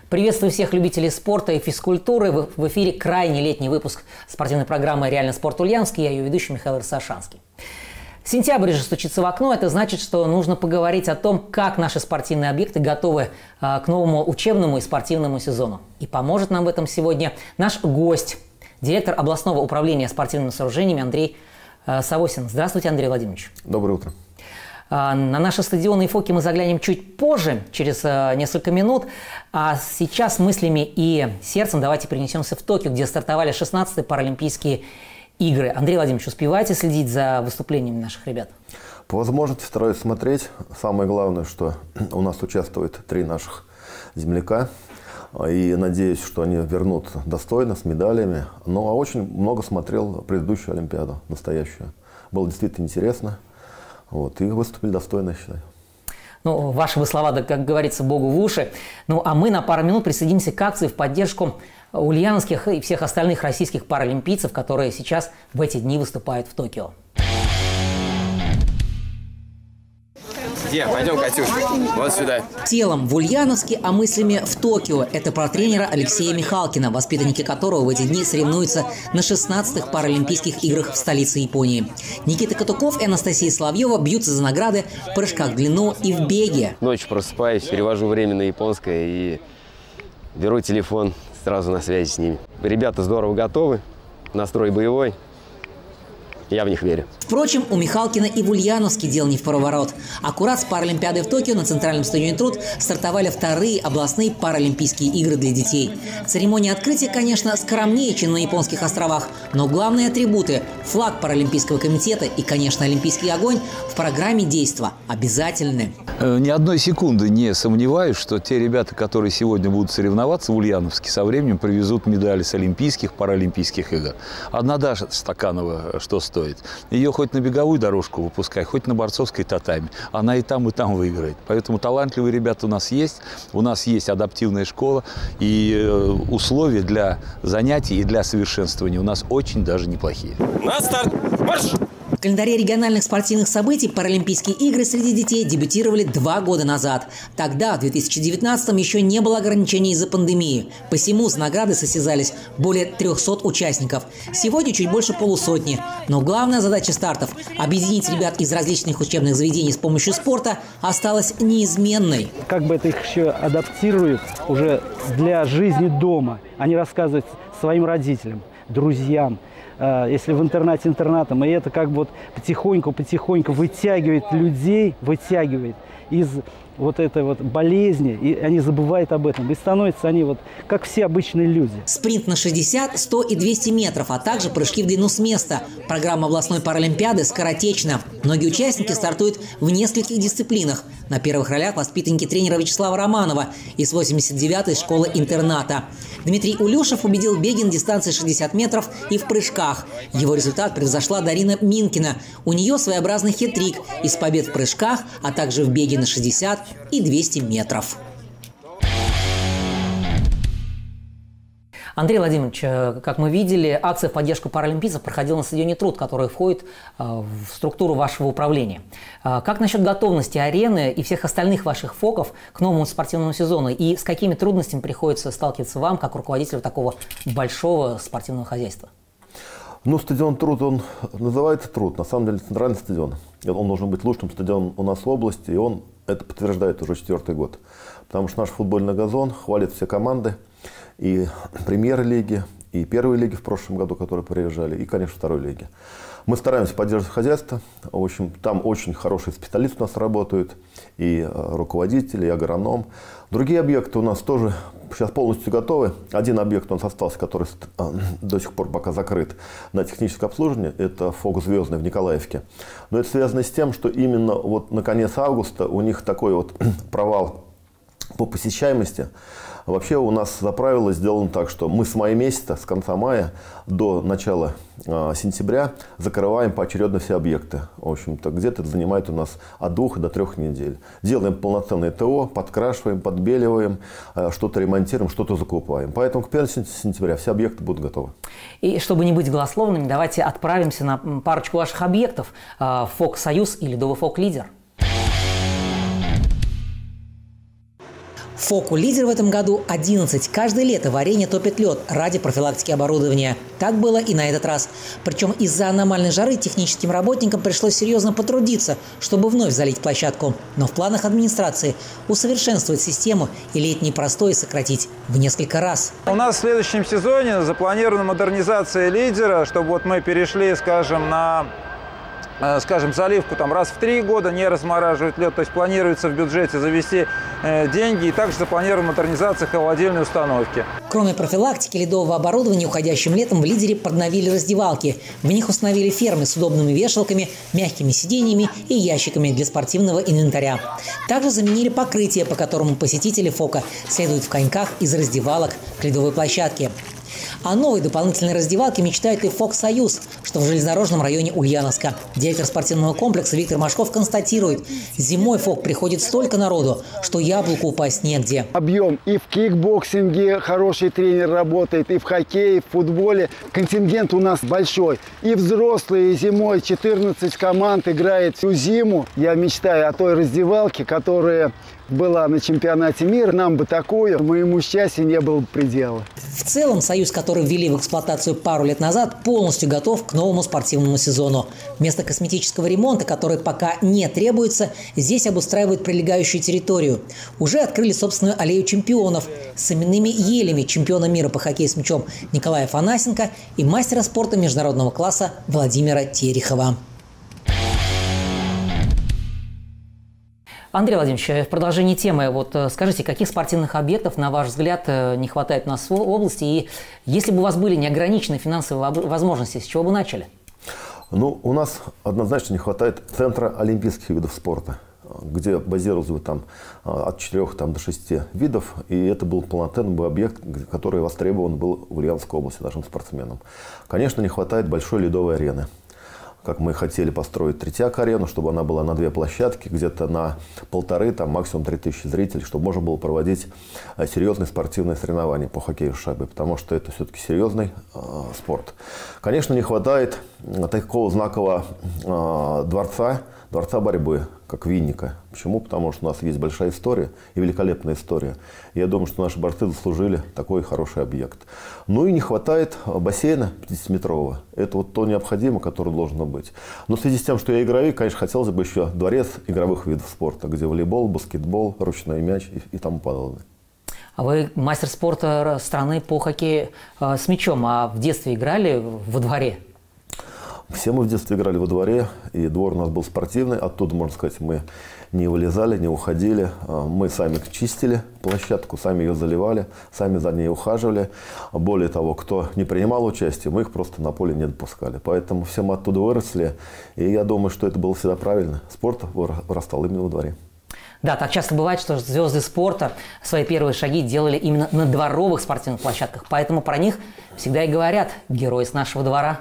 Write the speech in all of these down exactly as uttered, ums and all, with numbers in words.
Приветствую всех любителей спорта и физкультуры. В эфире крайний летний выпуск спортивной программы «Реальный спорт Ульяновск». Я ее ведущий Михаил Росошанский. Сентябрь же стучится в окно. Это значит, что нужно поговорить о том, как наши спортивные объекты готовы к новому учебному и спортивному сезону. И поможет нам в этом сегодня наш гость, директор областного управления спортивными сооружениями Андрей Савосин. Здравствуйте, Андрей Владимирович. Доброе утро. На наши стадионы и фоки мы заглянем чуть позже, через несколько минут. А сейчас мыслями и сердцем давайте перенесемся в Токио, где стартовали шестнадцатые Паралимпийские игры. Андрей Владимирович, успеваете следить за выступлениями наших ребят? По возможности стараюсь смотреть. Самое главное, что у нас участвует три наших земляка. И надеюсь, что они вернут достойно, с медалями. Ну, а очень много смотрел предыдущую Олимпиаду, настоящую. Было действительно интересно. Вот, и выступили достойно, я считаю. Ну, ваши вы слова, да, как говорится, Богу в уши. Ну, а мы на пару минут присоединимся к акции в поддержку ульяновских и всех остальных российских паралимпийцев, которые сейчас в эти дни выступают в Токио. Где? Пойдем, Катюш, вот сюда. Телом в Ульяновске, а мыслями в Токио. Это про тренера Алексея Михалкина, воспитанники которого в эти дни соревнуются на шестнадцатых Паралимпийских играх в столице Японии. Никита Катуков и Анастасия Соловьева бьются за награды в прыжках в длину и в беге. Ночью просыпаюсь, перевожу время на японское и беру телефон, сразу на связи с ними. Ребята здорово готовы, настрой боевой. Я в них верю. Впрочем, у Михалкина и в Ульяновске дело не в проворот. Аккурат с Паралимпиадой в Токио на Центральном стадионе «Труд» стартовали вторые областные Паралимпийские игры для детей. Церемония открытия, конечно, скромнее, чем на японских островах, но главные атрибуты – флаг Паралимпийского комитета и, конечно, олимпийский огонь – в программе действа обязательны. Ни одной секунды не сомневаюсь, что те ребята, которые сегодня будут соревноваться в Ульяновске, со временем привезут медали с Олимпийских, Паралимпийских игр. Одна Даша Стаканова что стоит? Ее хоть на беговую дорожку выпускай, хоть на борцовской татами. Она и там, и там выиграет. Поэтому талантливые ребята у нас есть. У нас есть адаптивная школа. И условия для занятий и для совершенствования у нас очень даже неплохие. На старт! Марш! В календаре региональных спортивных событий Паралимпийские игры среди детей дебютировали два года назад. Тогда, в две тысячи девятнадцатом, еще не было ограничений из-за пандемии. Посему за награды состязались более трёхсот участников. Сегодня чуть больше полусотни. Но главная задача стартов – объединить ребят из различных учебных заведений с помощью спорта – осталась неизменной. Как бы это их еще адаптирует уже для жизни дома. Они рассказывают своим родителям, друзьям. Если в интернате интернатом, и это как бы вот потихоньку-потихоньку вытягивает людей, вытягивает из вот этой вот болезни, и они забывают об этом. И становятся они вот как все обычные люди. Спринт на шестьдесят, сто и двести метров, а также прыжки в длину с места. Программа областной Паралимпиады скоротечна. Многие участники стартуют в нескольких дисциплинах. На первых ролях воспитанники тренера Вячеслава Романова из восемьдесят девятой школы-интерната. Дмитрий Улюшев победил в беге на дистанции шестьдесят метров и в прыжках. Его результат превзошла Дарина Минкина. У нее своеобразный хет-трик из побед в прыжках, а также в беге на шестьдесят и двести метров. Андрей Владимирович, как мы видели, акция в поддержку паралимпийцев проходила на стадионе «Труд», который входит в структуру вашего управления. Как насчет готовности арены и всех остальных ваших фоков к новому спортивному сезону? И с какими трудностями приходится сталкиваться вам, как руководителю такого большого спортивного хозяйства? Ну, стадион «Труд», он называется «Труд». На самом деле, центральный стадион. Он должен быть лучшим стадионом у нас в области, и он это подтверждает уже четвертый год. Потому что наш футбольный газон хвалит все команды. И премьер-лиги, и первой лиги в прошлом году, которые приезжали, и, конечно, второй лиги. Мы стараемся поддерживать хозяйство. В общем, там очень хорошие специалисты у нас работают, и руководители, и агроном. Другие объекты у нас тоже сейчас полностью готовы. Один объект у нас остался, который до сих пор пока закрыт на техническое обслуживание. Это фокус «Звездный» в Николаевке. Но это связано с тем, что именно вот на конец августа у них такой вот провал по посещаемости. Вообще у нас за правило сделано так, что мы с мая месяца, с конца мая до начала э, сентября закрываем поочередно все объекты. В общем-то, где-то это занимает у нас от двух до трех недель. Делаем полноценное ТО, подкрашиваем, подбеливаем, э, что-то ремонтируем, что-то закупаем. Поэтому к первому сентября все объекты будут готовы. И чтобы не быть голословными, давайте отправимся на парочку ваших объектов. Э, ФОК «Союз» и ледовый ФОК «Лидер». ФОКу лидер в этом году одиннадцать. Каждое лето в арене топит лед ради профилактики оборудования. Так было и на этот раз. Причем из-за аномальной жары техническим работникам пришлось серьезно потрудиться, чтобы вновь залить площадку. Но в планах администрации усовершенствовать систему и летний простой сократить в несколько раз. У нас в следующем сезоне запланирована модернизация лидера, чтобы вот мы перешли, скажем, на... скажем, заливку там раз в три года, не размораживать лед. То есть планируется в бюджете завести э, деньги, и также запланирована модернизация холодильной установки. Кроме профилактики ледового оборудования, уходящим летом в лидере подновили раздевалки. В них установили фермы с удобными вешалками, мягкими сиденьями и ящиками для спортивного инвентаря. Также заменили покрытие, по которому посетители ФОКа следуют в коньках из раздевалок к ледовой площадке. О новой дополнительной раздевалке мечтает и ФОК «Союз», что в железнодорожном районе Ульяновска. Директор спортивного комплекса Виктор Машков констатирует, зимой ФОК приходит столько народу, что яблоку упасть негде. Объем и в кикбоксинге хороший тренер работает, и в хоккее, и в футболе. Контингент у нас большой. И взрослые, и зимой четырнадцать команд играет всю зиму. Я мечтаю о той раздевалке, которая была на чемпионате мира. Нам бы такую, моему счастью, не было бы предела. В целом, «Союз», который ввели в эксплуатацию пару лет назад, полностью готов к новому спортивному сезону. Вместо косметического ремонта, который пока не требуется, здесь обустраивают прилегающую территорию. Уже открыли собственную аллею чемпионов с именными елями чемпиона мира по хоккею с мячом Николая Афанасенко и мастера спорта международного класса Владимира Терехова. Андрей Владимирович, в продолжении темы, вот скажите, каких спортивных объектов, на ваш взгляд, не хватает у нас в области? И если бы у вас были неограниченные финансовые возможности, с чего бы начали? Ну, у нас однозначно не хватает центра олимпийских видов спорта, где базировался бы там от четырёх там, до шести видов. И это был полноценный бы объект, который востребован был в Ульяновской области нашим спортсменам. Конечно, не хватает большой ледовой арены. Как мы хотели построить Третьяк-арену, чтобы она была на две площадки, где-то на полторы, там максимум три тысячи зрителей, чтобы можно было проводить серьезные спортивные соревнования по хоккею с шайбой, потому что это все-таки серьезный э, спорт. Конечно, не хватает такого знакового э, дворца, дворца борьбы, как Винника. Почему? Потому что у нас есть большая история и великолепная история. И я думаю, что наши борцы заслужили такой хороший объект. Ну и не хватает бассейна пятидесятиметрового. Это вот то необходимое, которое должно быть. Но в связи с тем, что я игровик, конечно, хотелось бы еще дворец игровых видов спорта, где волейбол, баскетбол, ручной мяч и, и тому подобное. А вы мастер спорта страны по хоккею э, с мячом, а в детстве играли во дворе? Все мы в детстве играли во дворе, и двор у нас был спортивный. Оттуда, можно сказать, мы не вылезали, не уходили. Мы сами чистили площадку, сами ее заливали, сами за ней ухаживали. Более того, кто не принимал участие, мы их просто на поле не допускали. Поэтому все мы оттуда выросли, и я думаю, что это было всегда правильно. Спорт вырастал именно во дворе. Да, так часто бывает, что звезды спорта свои первые шаги делали именно на дворовых спортивных площадках. Поэтому про них всегда и говорят «герои с нашего двора».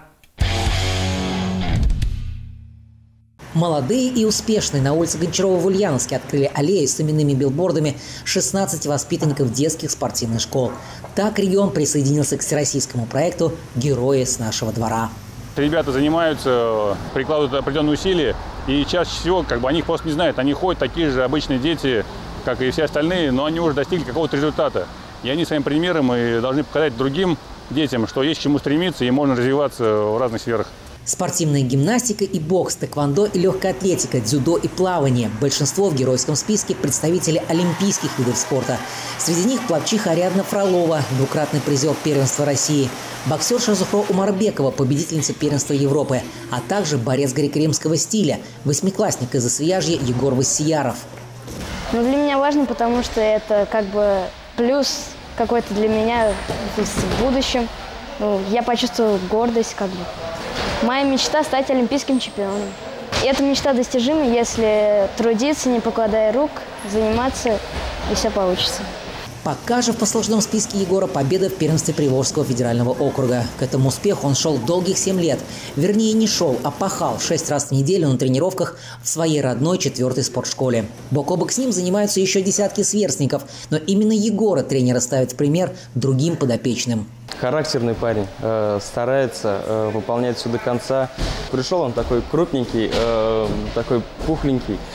Молодые и успешные на улице Гончарова в Ульяновске открыли аллею с именными билбордами шестнадцати воспитанников детских спортивных школ. Так регион присоединился к всероссийскому проекту «Герои с нашего двора». Ребята занимаются, прикладывают определенные усилия, и чаще всего как бы, они их просто не знают. Они ходят такие же обычные дети, как и все остальные, но они уже достигли какого-то результата. И они своим примером и должны показать другим детям, что есть к чему стремиться и можно развиваться в разных сферах. Спортивная гимнастика и бокс, тэквондо и легкая атлетика, дзюдо и плавание. Большинство в геройском списке представители олимпийских видов спорта. Среди них пловчиха Ариадна Фролова, двукратный призер первенства России, боксерша Зухро Умарбекова, победительница первенства Европы, а также борец греко-римского стиля, восьмиклассник из Освияжья Егор Вассияров. Ну, для меня важно, потому что это как бы плюс какой-то для меня в будущем. Ну, я почувствовал гордость как бы. Моя мечта – стать олимпийским чемпионом. И эта мечта достижима, если трудиться, не покладая рук, заниматься, и все получится. Пока же в послужном списке Егора победа в первенстве Приволжского федерального округа. К этому успеху он шел долгих семь лет. Вернее, не шел, а пахал шесть раз в неделю на тренировках в своей родной четвертой спортшколе. Бок о бок с ним занимаются еще десятки сверстников, но именно Егора тренеры ставят в пример другим подопечным. Характерный парень, э, старается э, выполнять все до конца. Пришел он такой крупненький, э, такой пухленький.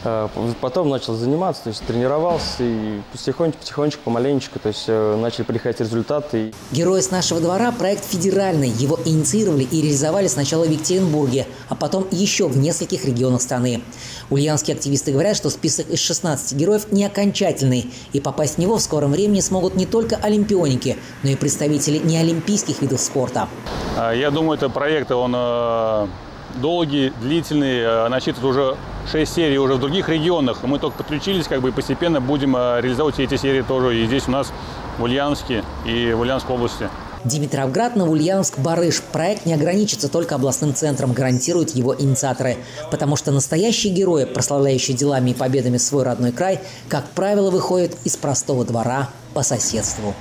Потом начал заниматься, то есть тренировался и потихонечку, потихонечку, помаленечку, то есть начали приходить результаты. «Герои с нашего двора» – проект федеральный. Его инициировали и реализовали сначала в Екатеринбурге, а потом еще в нескольких регионах страны. Ульяновские активисты говорят, что список из шестнадцати героев не окончательный, и попасть в него в скором времени смогут не только олимпионики, но и представители неолимпийских видов спорта. Я думаю, это проект, он долгий, длительный, насчитывает уже шесть серий уже в других регионах. Мы только подключились, как бы, и постепенно будем реализовывать эти серии тоже и здесь у нас, в Ульяновске и в Ульяновской области. Димитровград, Новоульяновск, Барыш. Проект не ограничится только областным центром, гарантируют его инициаторы. Потому что настоящие герои, прославляющие делами и победами свой родной край, как правило, выходят из простого двора по соседству.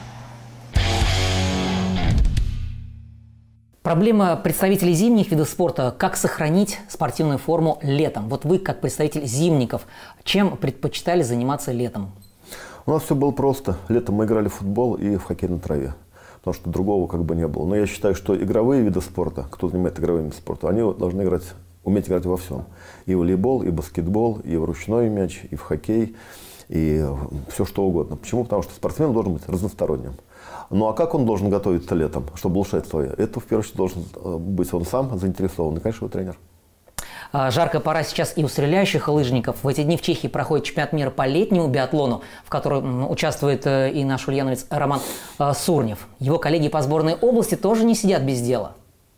Проблема представителей зимних видов спорта – как сохранить спортивную форму летом. Вот вы, как представитель зимников, чем предпочитали заниматься летом? У нас все было просто. Летом мы играли в футбол и в хоккей на траве. Потому что другого как бы не было. Но я считаю, что игровые виды спорта, кто занимается игровыми видами спорта, они должны играть, уметь играть во всем. И в волейбол, и в баскетбол, и в ручной мяч, и в хоккей, и все что угодно. Почему? Потому что спортсмен должен быть разносторонним. Ну а как он должен готовиться летом, чтобы улучшать свое? Это в первую очередь должен быть он сам заинтересован, и, конечно, его тренер. Жаркая пора сейчас и у стреляющих лыжников. В эти дни в Чехии проходит чемпионат мира по летнему биатлону, в котором участвует и наш ульяновец Роман Сурнев. Его коллеги по сборной области тоже не сидят без дела.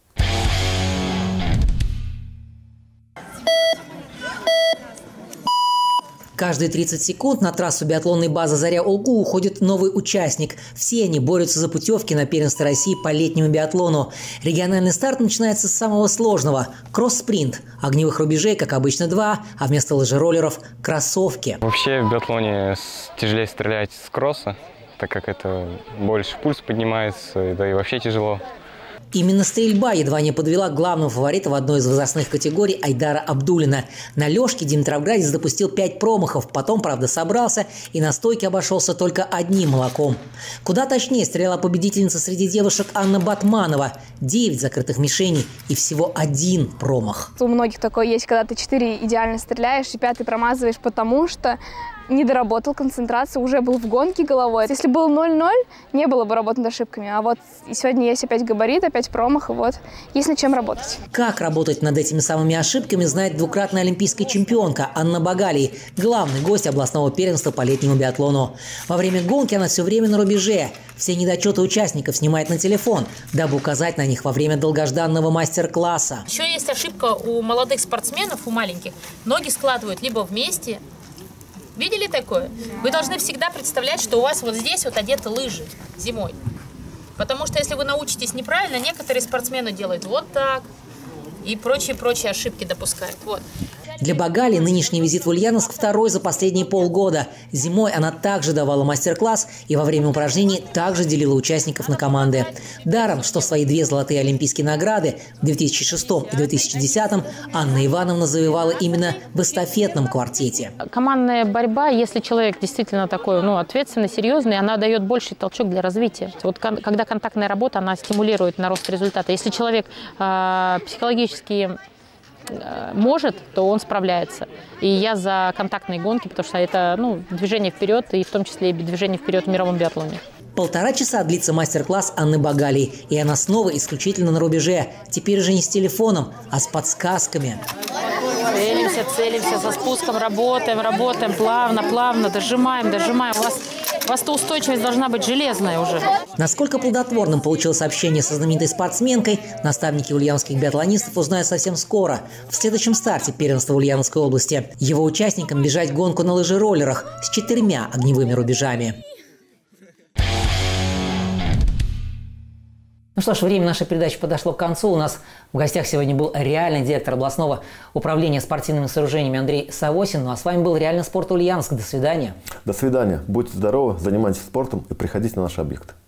Каждые тридцать секунд на трассу биатлонной базы «Заря-Олку» уходит новый участник. Все они борются за путевки на первенство России по летнему биатлону. Региональный старт начинается с самого сложного – кросс-спринт. Огневых рубежей, как обычно, два, а вместо лыжероллеров – кроссовки. Вообще в биатлоне тяжелее стрелять с кросса, так как это больше пульс поднимается, да и вообще тяжело. Именно стрельба едва не подвела главного фаворита в одной из возрастных категорий Айдара Абдуллина. На Лёшке димитровградец допустил пять промахов, потом, правда, собрался и на стойке обошелся только одним молоком. Куда точнее стреляла победительница среди девушек Анна Батманова. Девять закрытых мишеней и всего один промах. У многих такое есть, когда ты четыре идеально стреляешь и пятый промазываешь, потому что не доработал концентрацию, уже был в гонке головой. Если был ноль-ноль, не было бы работы над ошибками. А вот сегодня есть опять габарит, опять промах, и вот есть над чем работать. Как работать над этими самыми ошибками, знает двукратная олимпийская чемпионка Анна Багалий, главный гость областного первенства по летнему биатлону. Во время гонки она все время на рубеже. Все недочеты участников снимает на телефон, дабы указать на них во время долгожданного мастер-класса. Еще есть ошибка у молодых спортсменов, у маленьких. Ноги складывают либо вместе. Видели такое? Вы должны всегда представлять, что у вас вот здесь вот одеты лыжи зимой. Потому что если вы научитесь неправильно, некоторые спортсмены делают вот так и прочие-прочие ошибки допускают. Вот. Для Багали нынешний визит в Ульяновск второй за последние полгода. Зимой она также давала мастер-класс и во время упражнений также делила участников на команды. Даром, что свои две золотые олимпийские награды в две тысячи шестом и две тысячи десятом Анна Ивановна завоевала именно в эстафетном квартете. Командная борьба, если человек действительно такой, ну, ответственный, серьезный, она дает больший толчок для развития. Вот когда контактная работа, она стимулирует на рост результата. Если человек э, психологически может, то он справляется. И я за контактные гонки, потому что это, ну, движение вперед, и в том числе и движение вперед в мировом биатлоне. Полтора часа длится мастер-класс Анны Багалий, и она снова исключительно на рубеже. Теперь уже не с телефоном, а с подсказками. Целимся, целимся, со спуском работаем, работаем, плавно, плавно, дожимаем, дожимаем. У вас, у вас-то устойчивость должна быть железная уже. Насколько плодотворным получилось общение со знаменитой спортсменкой, наставники ульяновских биатлонистов узнают совсем скоро, в следующем старте первенства в Ульяновской области. Его участникам бежать гонку на лыжероллерах с четырьмя огневыми рубежами. Ну что ж, время нашей передачи подошло к концу. У нас в гостях сегодня был реальный директор областного управления спортивными сооружениями Андрей Савосин. Ну а с вами был «Реальный спорт Ульяновск». До свидания. До свидания. Будьте здоровы, занимайтесь спортом и приходите на наши объекты.